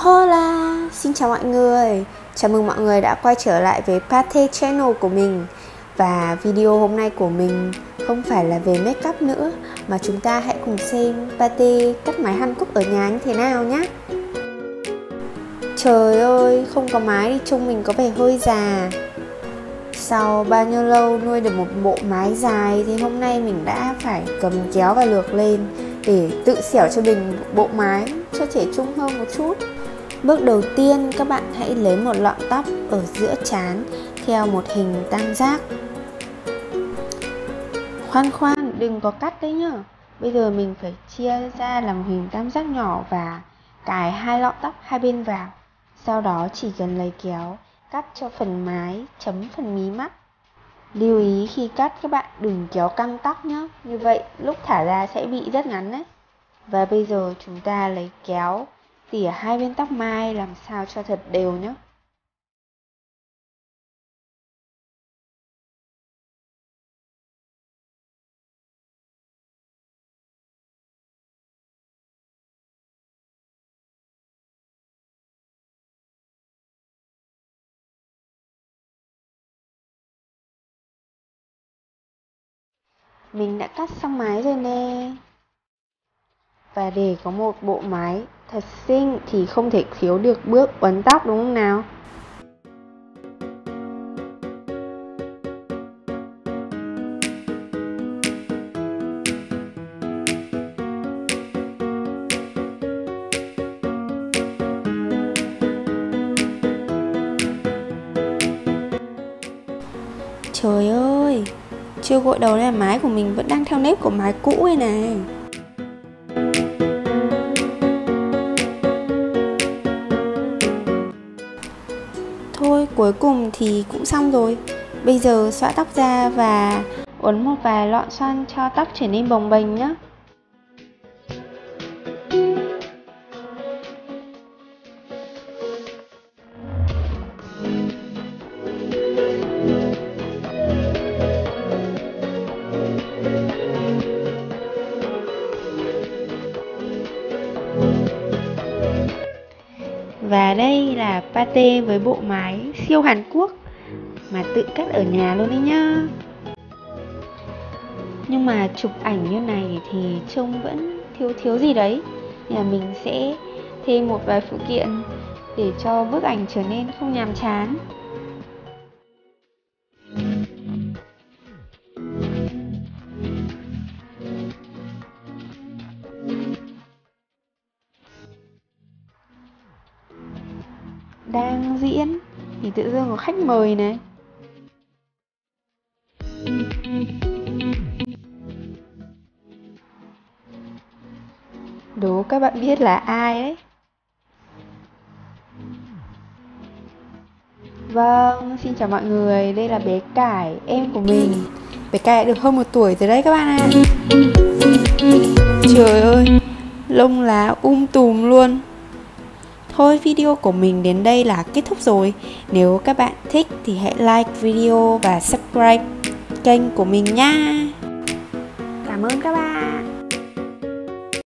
Hola, xin chào mọi người. Chào mừng mọi người đã quay trở lại với Pate Channel của mình. Và video hôm nay của mình không phải là về make up nữa, mà chúng ta hãy cùng xem Pate cắt mái Hàn Quốc ở nhà như thế nào nhé. Trời ơi, không có mái thì trông mình có vẻ hơi già. Sau bao nhiêu lâu nuôi được một bộ mái dài thì hôm nay mình đã phải cầm kéo và lược lên để tự xẻo cho mình một bộ mái cho trẻ trung hơn một chút. Bước đầu tiên, các bạn hãy lấy một lọn tóc ở giữa trán theo một hình tam giác. Khoan, đừng có cắt đấy nhá. Bây giờ mình phải chia ra làm hình tam giác nhỏ và cài hai lọn tóc hai bên vào. Sau đó chỉ cần lấy kéo cắt cho phần mái chấm phần mí mắt. Lưu ý khi cắt các bạn đừng kéo căng tóc nhé, như vậy lúc thả ra sẽ bị rất ngắn đấy. Và bây giờ chúng ta lấy kéo tỉa hai bên tóc mai làm sao cho thật đều nhé. Mình đã cắt xong mái rồi nè. Và để có một bộ mái thật xinh thì không thể thiếu được bước uốn tóc, đúng không nào? Trời ơi, chưa gội đầu nên mái của mình vẫn đang theo nếp của mái cũ ấy này. Thôi, cuối cùng thì cũng xong rồi. Bây giờ xõa tóc ra và uốn một vài lọn xoăn cho tóc trở nên bồng bềnh nhé. Và đây là Pate với bộ mái siêu Hàn Quốc mà tự cắt ở nhà luôn đấy nhá. Nhưng mà chụp ảnh như này thì trông vẫn thiếu gì đấy. Nên là mình sẽ thêm một vài phụ kiện để cho bức ảnh trở nên không nhàm chán. Đang diễn thì tự dưng có khách mời này. Đố các bạn biết là ai ấy? Vâng, xin chào mọi người, đây là bé Cải, em của mình. Bé Cải đã được hơn 1 tuổi rồi đấy các bạn ạ. Trời ơi, lông lá tùm luôn. Thôi, video của mình đến đây là kết thúc rồi. Nếu các bạn thích thì hãy like video và subscribe kênh của mình nha. Cảm ơn các bạn.